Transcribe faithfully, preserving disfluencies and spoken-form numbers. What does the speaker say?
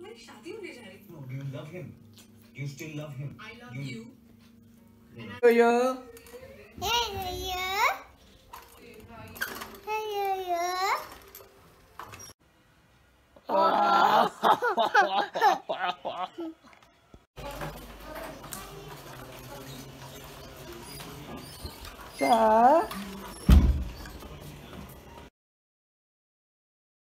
No, do you love him? Do you still love him? I love you. Yo yo. Hey, yeah. Hey, yeah. Cha.